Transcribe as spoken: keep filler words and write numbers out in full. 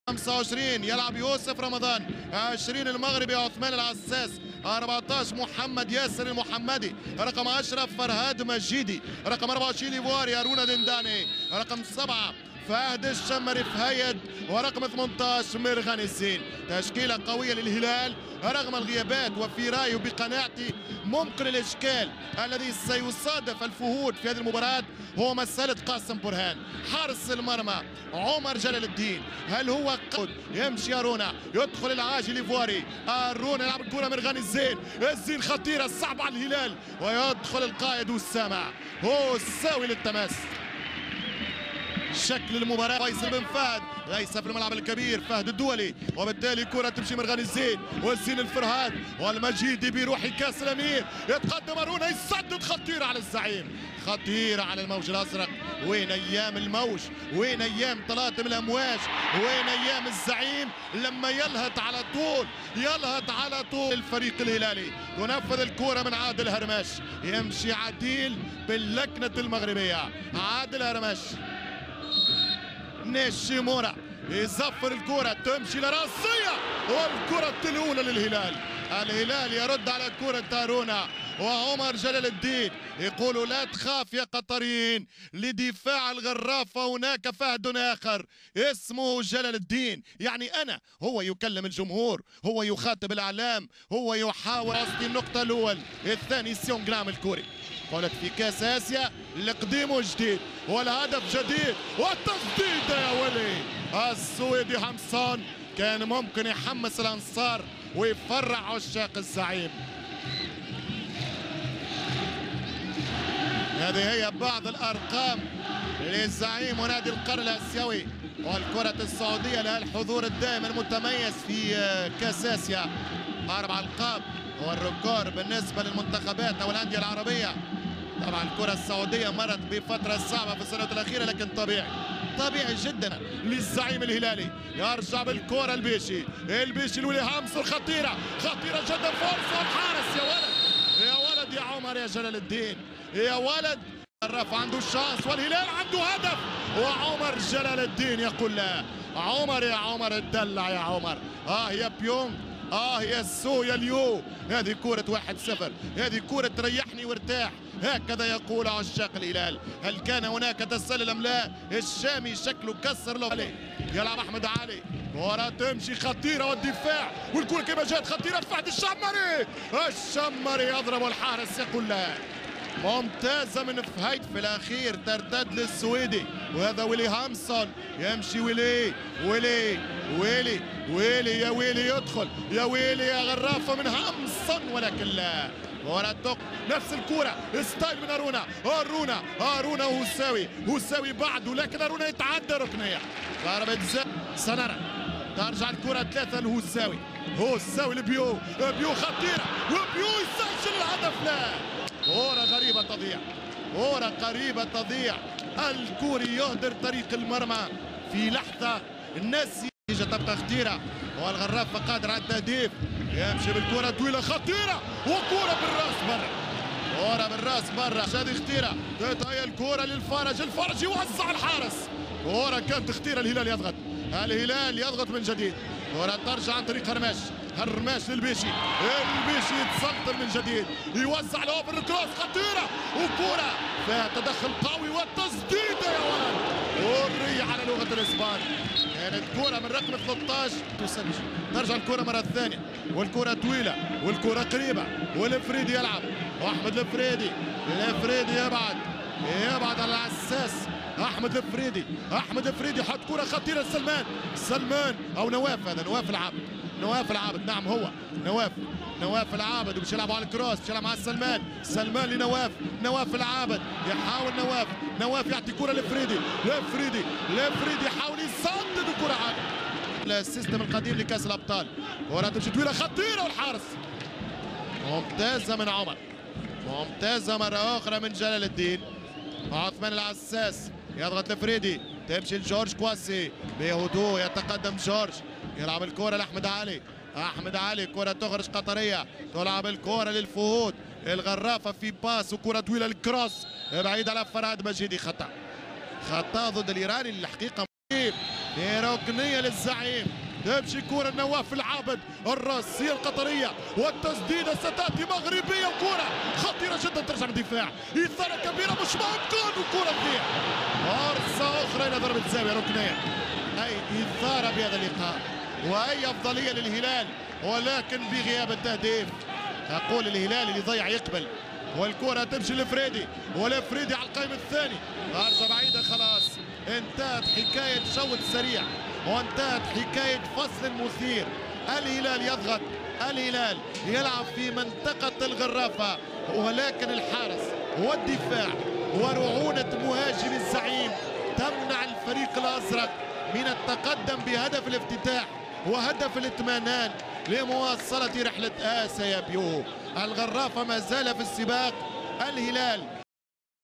خمسة وعشرين يلعب يوسف رمضان، عشرين المغربي عثمان العساس، أربعة عشر محمد ياسر المحمدي، رقم عشرة فرهاد مجيدي، رقم أربعة وعشرين ايفواري هارونا دنداني، رقم سبعة فهد الشمري فهيد، ورقم ثمانية عشر مرغان الزين. تشكيلة قوية للهلال رغم الغيابات، وفي رأيي وبقناعتي ممكن الإشكال الذي سيصادف الفهود في هذه المباراة هو مسألة قاسم برهان. حارس المرمى عمر جلال الدين، هل هو قد يمشي هارونا يدخل العاجل ايفواري، هارونا يلعب الكرة مرغان الزين، الزين خطيرة صعبة على الهلال، ويدخل القائد والسامع هو الساوي للتماس. شكل المباراة فيصل بن فهد ليس في الملعب الكبير، فهد الدولي، وبالتالي كرة تمشي مرغان الزين، والزين الفرهاد والمجيدي بيروح كاس الامير، يتقدم هارونا يسدد خطيرة على الزعيم، خطيرة على الموج الازرق. وين ايام الموج، وين ايام طلاتم الامواج، وين ايام الزعيم لما يلهط على طول يلهط على طول الفريق الهلالي. تنفذ الكرة من عادل هرمش، يمشي عديل باللكنة المغربية، عادل هرمش نيشيمورا يزفر الكرة تمشي لراسية، والكرة الأولى للهلال. الهلال يرد على كرة هارونا، وعمر جلال الدين يقول لا تخاف يا قطريين، لدفاع الغرافة هناك فهد آخر اسمه جلال الدين. يعني أنا، هو يكلم الجمهور، هو يخاطب الإعلام، هو يحاول قصدي النقطة الأول. الثاني سيون جرام الكوري قالت في كاس آسيا القديم جديد والهدف جديد والتسديد يا ولي. السويدي حمصان كان ممكن يحمس الأنصار ويفرح عشاق الزعيم. هذه هي بعض الأرقام للزعيم ونادي القرن الآسيوي، والكرة السعودية لها الحضور الدائم المتميز في كاس آسيا، أربع ألقاب هو الركور بالنسبة للمنتخبات أو الأندية العربية. طبعا الكرة السعودية مرت بفترة صعبة في السنوات الأخيرة، لكن طبيعي طبيعي جدا للزعيم الهلالي. يرجع بالكرة البيشي، البيشي الولي هامسون خطيرة خطيرة جدا، فرصة الحارس. يا ولد يا ولد يا عمر يا جلال الدين يا ولد، الرفع عنده الشانس والهلال عنده هدف، وعمر جلال الدين يقول لا. عمر يا عمر اتدلع يا عمر، اه يا بيونغ، اه يا سو يا اليو، هذه كرة واحد صفر، هذه كرة تريحني وارتاح، هكذا يقول عشاق الهلال. هل كان هناك تسلل ام لا؟ الشامي شكله كسر له عليه. يلعب احمد علي، كرة تمشي خطيرة والدفاع، والكرة كما جات خطيرة فهد الشمري، الشمري يضرب الحارس يقول لا. ممتازة من فهيد في الأخير، ترتد للسويدي، وهذا ويلي هامسون يمشي ويلي ويلي ويلي ويلي يا ويلي يدخل يا ويلي يا غرافة من هامسون، ولكن لا. ورا نفس الكرة ستايل من هارونا، هارونا هارونا وهساوي هساوي بعده، لكن هارونا يتعدى ركنية ضربة سنرة. ترجع الكرة ثلاثة لهساوي، هساوي لبيو، بيو خطيرة وبيو يسجل الهدف. لا، كرة غريبة تضيع، كرة قريبة تضيع، الكوري يهدر طريق المرمى في لحظة، الناس تبقى خطيرة، والغرافة قادر على التهديف، يمشي بالكرة طويلة خطيرة، وكرة بالراس برا، كرة بالراس برا، هذه خطيرة، تتهيأ الكرة للفرج، الفرج يوزع الحارس، كرة كانت خطيرة. الهلال يضغط، الهلال يضغط من جديد، كرة ترجع عن طريق هرماش، هرماش للبيشي، البيشي يتسلطن من جديد، يوزع له بالكروس خطيرة، وكرة فيها تدخل قوي والتسديدة يا ولد، والري على لغة الإسبان. كانت كرة من رقم ثلاثة عشر تسجل، ترجع الكرة مرة ثانية، والكرة طويلة والكرة قريبة، والفريدي يلعب، واحمد الفريدي، الفريدي يبعد يبعد على العساس، احمد الفريدي، احمد الفريدي حط كرة خطيرة لسلمان، سلمان او نواف، هذا نواف العابد، نواف العابد، نعم هو نواف نواف العابد، وباش يلعبوا على الكروس، باش يلعب مع سلمان، سلمان لنواف، نواف العابد يحاول نواف، نواف يعطي كرة لفريدي، لفريدي لفريدي يحاول يسدد الكرة على السيستم القديم لكاس الابطال، كرة تمشي طويلة خطيرة والحارس. ممتازة من عمر، ممتازة مرة أخرى من جلال الدين. عثمان العساس يضغط لفريدي، تمشي لجورج كواسي بهدوء، يتقدم جورج، يلعب الكرة لأحمد علي، أحمد علي كرة تخرج قطرية، تلعب الكرة للفهود، الغرافة في باس وكرة طويلة الكروس بعيد على فرهاد مجيدي، خطأ خطأ ضد الإيراني الحقيقة. بركنيه للزعيم. تمشي كرة نواف العابد، الراسية القطرية والتسديدة ستأتي مغربية، وكرة خطيرة جدا ترجع من الدفاع، إثارة كبيرة مش ممكن، وكرة تضيع. فرصة أخرى إلى ضربة زاوية ركنية. أي إثارة بهذا اللقاء وأي أفضلية للهلال، ولكن بغياب التهديف. أقول الهلال اللي ضيع يقبل، والكرة تمشي لفريدي، ولفريدي على القائم الثاني، عرضة بعيدة. خلاص انتهت حكاية شوط سريع وانتهت حكاية فصل مثير. الهلال يضغط، الهلال يلعب في منطقة الغرافة، ولكن الحارس والدفاع ورعونة مهاجم الزعيم تمنع الفريق الأزرق من التقدم بهدف الافتتاح وهدف الاطمئنان لمواصلة رحلة آسيا بيو. الغرافة ما زال في السباق، الهلال